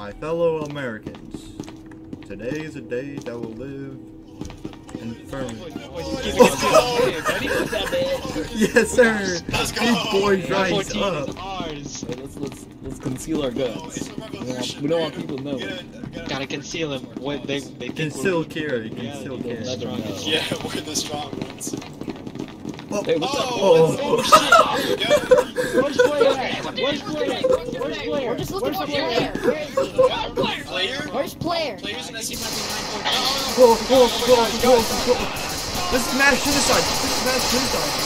My fellow Americans, today is a day that will live in infirmity. Yes, sir. These boys rise up. Let's conceal our guns. We don't want people to know. Gotta conceal them. What they Conceal carry. Conceal carry. Yeah, we're the strong ones. Oh, hey, what's up? oh, Where's Player? Where's Player? Where's Player? We're just looking for Player. Where is he? Player? Where's Player? Player's an SCP. whoa. This is mass genocide. This is mass genocide.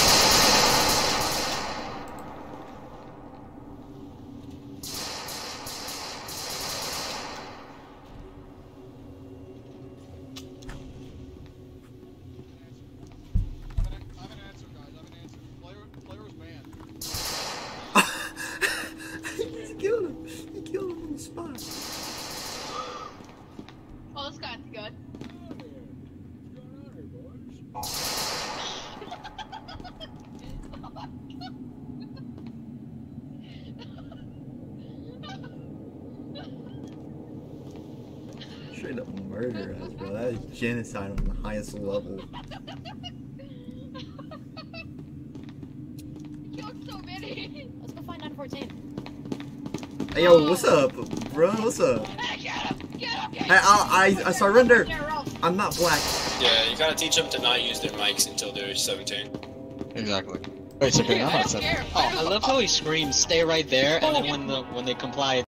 He killed him on the spot. Oh, this guy's good. Straight up murder us, bro. That is genocide on the highest level. You killed so many. Let's go find 914. Hey, yo, what's up, bro? What's up? Hey, get him! Get him! Get him! Hey, I surrender. I'm not black. Yeah, you gotta teach them to not use their mics until they're 17. Exactly. Wait, so I'm not 17. Here, Oh, I love how he screams, "Stay right there," and then when they comply.